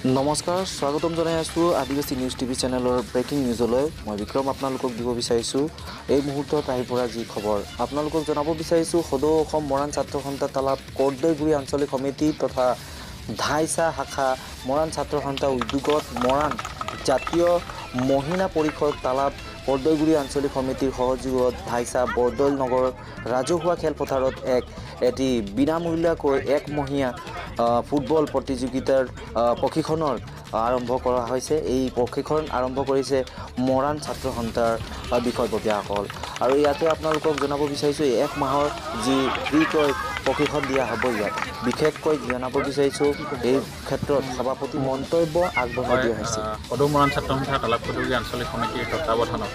নমস্কাৰ স্বাগতম জনাই আছো আদিবাসী নিউজ টিভি চেনেলৰ ব্ৰেকিং নিউজলৈ মই বিক্ৰম আপোনালোকক দিব বিচাৰিছো এই মুহূৰ্তত আহি পৰা যি খবৰ আপোনালোকক জনাব বিচাৰিছো সদৌ অসম মৰাণ ছাত্ৰ সন্থা তালাপ কৰ্দৈগুৰি আঞ্চলিক সমিতি তথা ধাইছা শাখা মৰাণ ছাত্ৰ সন্থা উদ্যোগত মৰাণ জাতীয় মহিলা পৰিষদ তালাপ কৰ্দৈগুৰি আঞ্চলিক সমিতিৰ সহযোগত ধাইছা বৰদৈল নগৰ ৰাজহুৱা খেলপথাৰত এটি বিনামূলীয়াকৈ একমহীয়া ফুটবল প্ৰতিযোগিতাৰ প্ৰশিক্ষণৰ আৰম্ভ কৰা হৈছে এই প্ৰশিক্ষণ আৰম্ভ কৰিছে মৰাণ ছাত্ৰ সন্থাৰ বিষয়ববীয়াসকল আৰু ইয়াতে আপোনালোকক জনাব বিচাৰিছো এক মাহৰ যি ফ্ৰীকৈ প্ৰশিক্ষণ দিয়া হ'ব ইয়াত বিশেষকৈ জনাব বিচাৰিছো এই ক্ষেত্ৰত সভাপতি মন্তব্য আগবঢ়াই দিয়া হৈছে সদৌ মৰাণ ছাত্ৰ সন্থা তালাপ কৰ্দৈগুৰি আঞ্চলিক সমিতিৰ তত্বাৱধানত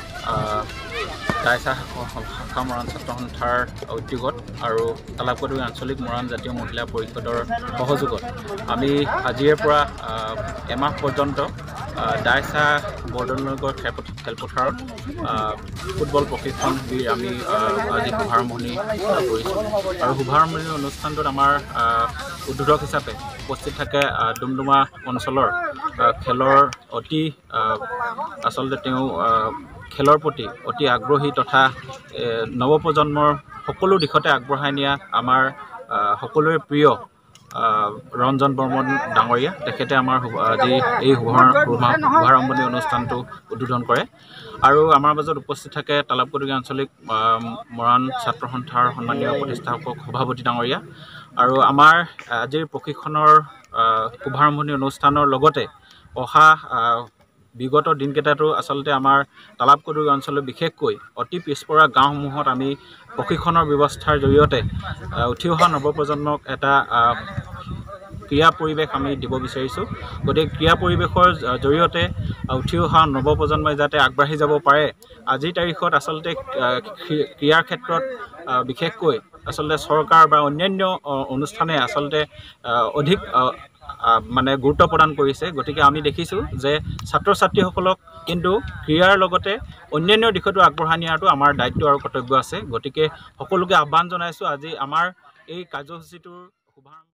ধাইছা শাখা মৰাণ ছাত্ৰ সন্থাৰ উদ্যোগত আৰু তালাপ কৰ্দৈগুৰি আঞ্চলিক মৰাণ জাতীয় মহিলা পৰিষদৰ সহযোগত আমি আজিৰে পৰা এমাহ পৰ্যন্ত ধাইছা বৰদৈল নগৰ খেলপথাৰত ফুটবল প্ৰশিক্ষণ আমি আজি শুভাৰম্ভণি কৰিছোঁ আৰু শুভাৰম্ভণি অনুষ্ঠানটোত আমাৰ উদ্বোধক হিচাপে উপস্থিত থাকে ডুমডুমা অঞ্চলৰ খেলৰ অতি আচলতে তেওঁ খেলৰ প্ৰতি অতি আগ্ৰহী তথা নৱপ্ৰজন্মৰ সকলো দিশতে আগবঢ়াই নিয়া আমাৰ সকলোৰে প্ৰিয় ৰঞ্জন বৰ্মন ডাঙৰীয়া তেখেতে আমাৰ আজি এই শুভাৰম্ভণি অনুষ্ঠানটো উদ্বোধন কৰে আৰু আমাৰ মাজত উপস্থিত থাকে তালাপ কৰ্দৈগুৰি আঞ্চলিক মৰাণ ছাত্ৰ সন্থাৰ সন্মানীয় প্ৰতিষ্ঠাপক সভাপতি ডাঙৰীয়া আৰু আমাৰ আজিৰ প্ৰশিক্ষণৰ শুভাৰম্ভণি অনুষ্ঠানৰ লগতে অহা বিগত দিনকেইটাতো আচলতে আমাৰ তালাপ কৰ্দৈগুৰি অঞ্চলত বিশেষকৈ অতি পিছপৰা গাঁওসমূহত আমি প্ৰশিক্ষণৰ ব্যৱস্থাৰ জৰিয়তে উঠি অহা নৱপ্ৰজন্মক এটা ক্ৰীড়া পৰিৱেশ আমি দিব বিচাৰিছোঁ গতিকে ক্ৰীড়া পৰিৱেশৰ জৰিয়তে উঠি অহা নৱপ্ৰজন্মই যাতে আগবাঢ়ি যাব পাৰে আজিৰ তাৰিখত আচলতে ক্ৰীড়াৰ ক্ষেত্ৰত বিশেষকৈ আচলতে চৰকাৰ বা অন্যান্য অনুষ্ঠানে আচলতে অধিক মানে গুৰুত্ব প্ৰদান কৰিছে গতিকে আমি দেখিছোঁ যে ছাত্ৰ ছাত্ৰীসকলক কিন্তু ক্ৰীড়াৰ লগতে অন্যান্য দিশতো আগবঢ়াই নিয়াটো আমাৰ দায়িত্ব আৰু কৰ্তব্য আছে গতিকে সকলোকে আহ্বান জনাইছোঁ আজি আমাৰ এই কাৰ্যসূচীটোৰ শুভাৰম্ভ